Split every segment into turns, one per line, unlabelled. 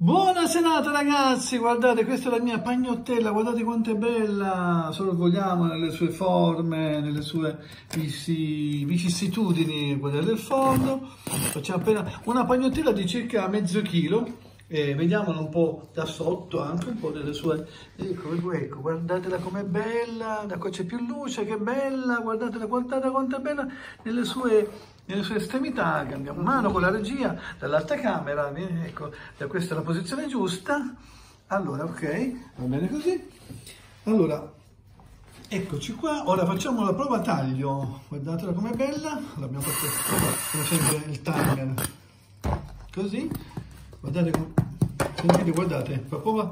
Buona serata ragazzi, guardate, questa è la mia pagnottella, guardate quanto è bella, sorvoliamo nelle sue forme, nelle sue vicissitudini, quelle del fondo. Facciamo appena una pagnottella di circa mezzo chilo, vediamola un po' da sotto, anche un po' delle sue, ecco, guardatela com'è bella, da qua c'è più luce, che bella, guardatela, guardate quanto è bella nelle sue estremità. Cambiamo mano con la regia dall'alta camera, ecco, questa è la posizione giusta. Allora, ok, va bene così. Allora, eccoci qua, ora facciamo la prova taglio, guardatela com'è bella, l'abbiamo fatto come sempre il timer, così, guardate, sentite, guardate, la prova,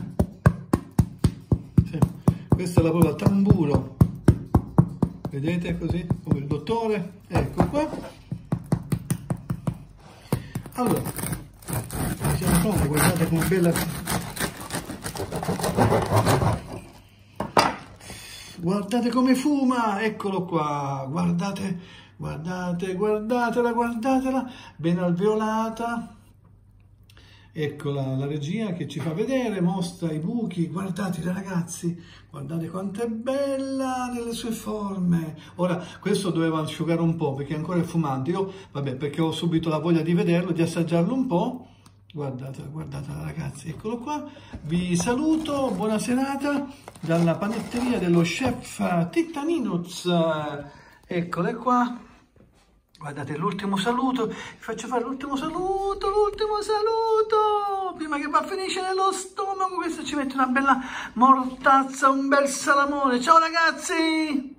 sì. Questa è la prova tamburo. Vedete così, come il dottore, ecco qua. Allora, siamo pronti, guardate com'è bella. Guardate come fuma, eccolo qua, guardate, guardatela, ben alveolata. Ecco la regia che ci fa vedere, mostra i buchi, guardatela ragazzi, guardate quanto è bella nelle sue forme. Ora, questo doveva asciugare un po' perché ancora è fumante, io, vabbè, perché ho subito la voglia di vederlo, di assaggiarlo un po'. Guardatela ragazzi, eccolo qua. Vi saluto, buona serata dalla panetteria dello chef Tittaninuz. Eccole qua. Guardate l'ultimo saluto, vi faccio fare l'ultimo saluto, prima che va a finire nello stomaco. Questo ci mette una bella mortazza, un bel salamone. Ciao ragazzi!